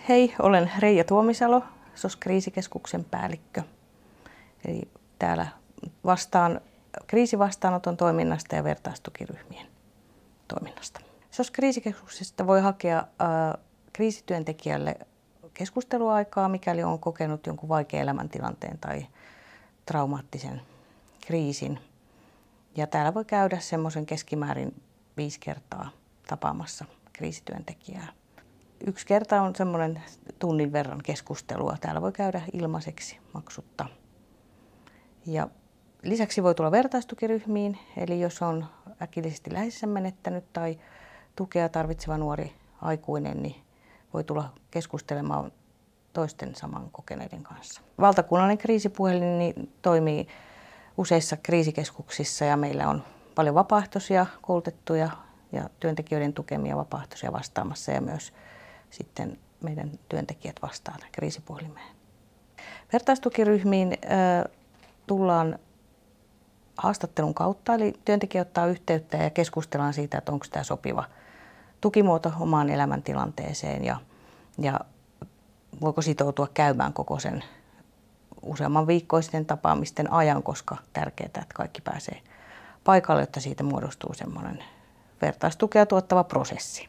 Hei, olen Reija Tuomisalo, SOS-kriisikeskuksen päällikkö. Eli täällä vastaan kriisivastaanoton toiminnasta ja vertaistukiryhmien toiminnasta. SOS-kriisikeskuksesta voi hakea kriisityöntekijälle keskusteluaikaa, mikäli on kokenut jonkun vaikean elämäntilanteen tai traumaattisen kriisin. Ja täällä voi käydä semmoisen keskimäärin 5 kertaa tapaamassa kriisityöntekijää. 1 kerta on semmoinen tunnin verran keskustelua. Täällä voi käydä ilmaiseksi maksutta. Ja lisäksi voi tulla vertaistukiryhmiin, eli jos on äkillisesti läheisensä menettänyt tai tukea tarvitseva nuori aikuinen, niin voi tulla keskustelemaan toisten saman kokeneiden kanssa. Valtakunnallinen kriisipuhelin niin toimii useissa kriisikeskuksissa ja meillä on paljon vapaaehtoisia koulutettuja ja työntekijöiden tukemia vapaaehtoisia vastaamassa ja myös sitten meidän työntekijät vastaavat kriisipuhelimeen. Vertaistukiryhmiin tullaan haastattelun kautta, eli työntekijä ottaa yhteyttä ja keskustellaan siitä, että onko tämä sopiva tukimuoto omaan elämäntilanteeseen ja voiko sitoutua käymään koko sen useamman viikkoisten tapaamisten ajan, koska tärkeää, että kaikki pääsee paikalle, jotta siitä muodostuu semmoinen vertaistukea tuottava prosessi.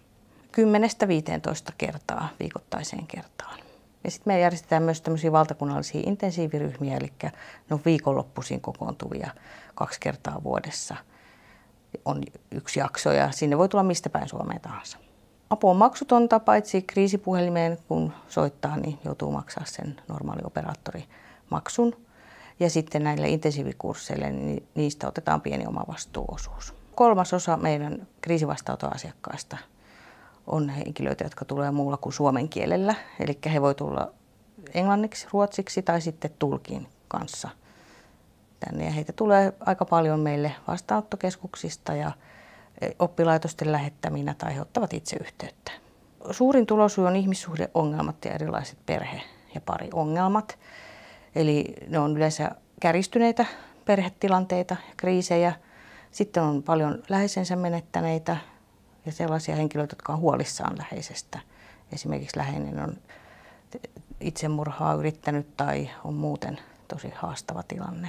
10–15 kertaa viikoittaiseen kertaan. Ja sitten me järjestetään myös tämmöisiä valtakunnallisia intensiiviryhmiä, eli ne on viikonloppuisin kokoontuvia 2 kertaa vuodessa. On 1 jakso ja sinne voi tulla mistä päin Suomeen tahansa. Apu on maksutonta, paitsi kriisipuhelimeen kun soittaa, niin joutuu maksaa sen normaali operaattorimaksun. Ja sitten näille intensiivikursseille, niin niistä otetaan pieni omavastuuosuus. 3/3 meidän kriisivastaanottoasiakkaista on henkilöitä, jotka tulee muulla kuin suomen kielellä. Eli he voi tulla englanniksi, ruotsiksi tai sitten tulkin kanssa tänne. Ja heitä tulee aika paljon meille vastaanottokeskuksista ja oppilaitosten lähettäminä tai he ottavat itse yhteyttä. Suurin tulosyy on ihmissuhdeongelmat ja erilaiset perhe- ja pariongelmat. Eli ne on yleensä kärjistyneitä perhetilanteita ja kriisejä. Sitten on paljon läheisensä menettäneitä ja sellaisia henkilöitä, jotka on huolissaan läheisestä. Esimerkiksi läheinen on itsemurhaa yrittänyt tai on muuten tosi haastava tilanne.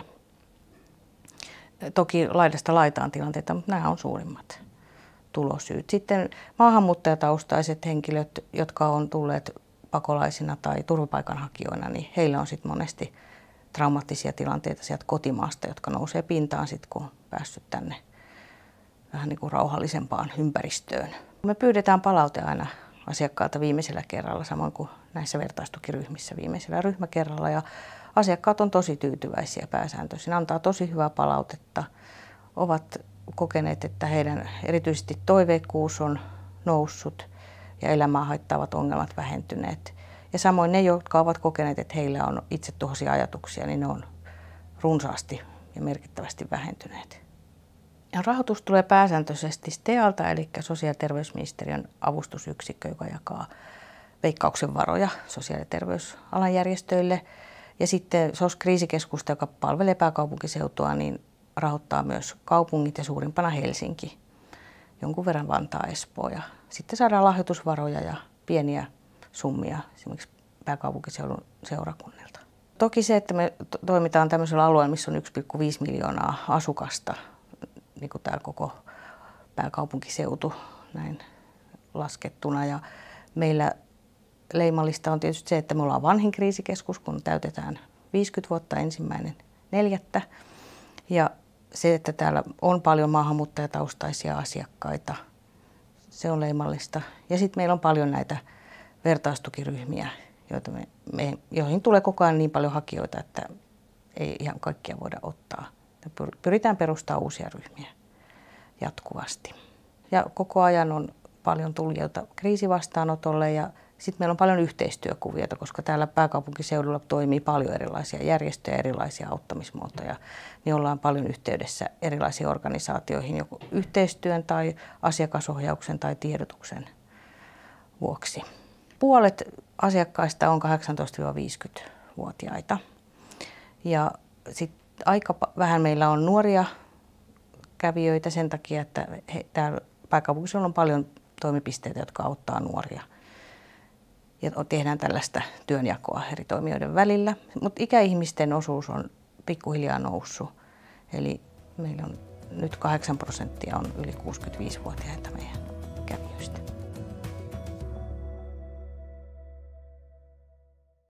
Toki laidasta laitaan tilanteita, mutta nämä on suurimmat tulosyyt. Sitten maahanmuuttajataustaiset henkilöt, jotka on tulleet pakolaisina tai turvapaikanhakijoina, niin heillä on sitten monesti traumaattisia tilanteita sieltä kotimaasta, jotka nousee pintaan sitten, kun on päässyt tänne vähän niin kuin rauhallisempaan ympäristöön. Me pyydetään palaute aina asiakkaalta viimeisellä kerralla, samoin kuin näissä vertaistukiryhmissä viimeisellä ryhmäkerralla. Ja asiakkaat on tosi tyytyväisiä pääsääntöisin, antaa tosi hyvää palautetta, ovat kokeneet, että heidän erityisesti toiveikkuus on noussut ja elämää haittaavat ongelmat vähentyneet. Ja samoin ne, jotka ovat kokeneet, että heillä on itsetuhoisia ajatuksia, niin ne on runsaasti ja merkittävästi vähentyneet. Ja rahoitus tulee pääsääntöisesti STEAlta, eli sosiaali- ja terveysministeriön avustusyksikkö, joka jakaa Veikkauksen varoja sosiaali- ja terveysalan järjestöille. Ja sitten SOS-kriisikeskusta, joka palvelee pääkaupunkiseutua, niin rahoittaa myös kaupungit ja suurimpana Helsinki, jonkun verran Vantaa, Espoo. Ja sitten saadaan lahjoitusvaroja ja pieniä summia esimerkiksi pääkaupunkiseudun seurakunnilta. Toki se, että me toimitaan tämmöisellä alueella, missä on 1,5 miljoonaa asukasta, niin kuin tämä koko pääkaupunkiseutu näin laskettuna. Ja meillä leimallista on tietysti se, että me ollaan vanhin kriisikeskus, kun täytetään 50 vuotta 1.4. Ja se, että täällä on paljon maahanmuuttajataustaisia asiakkaita, se on leimallista. Ja sitten meillä on paljon näitä vertaistukiryhmiä, joihin tulee koko ajan niin paljon hakijoita, että ei ihan kaikkia voida ottaa. Pyritään perustamaan uusia ryhmiä jatkuvasti. Ja koko ajan on paljon tulijoita kriisivastaanotolle ja sitten meillä on paljon yhteistyökuvioita, koska täällä pääkaupunkiseudulla toimii paljon erilaisia järjestöjä, erilaisia auttamismuotoja. Niin ollaan paljon yhteydessä erilaisiin organisaatioihin joko yhteistyön tai asiakasohjauksen tai tiedotuksen vuoksi. Puolet asiakkaista on 18–50-vuotiaita ja sitten aika vähän meillä on nuoria kävijöitä sen takia, että täällä pääkaupunkiseudulla on paljon toimipisteitä, jotka auttaa nuoria. ja tehdään tällaista työnjakoa eri toimijoiden välillä. Mutta ikäihmisten osuus on pikkuhiljaa noussut. Eli meillä on nyt 8% on yli 65-vuotiaita meidän kävijöistä.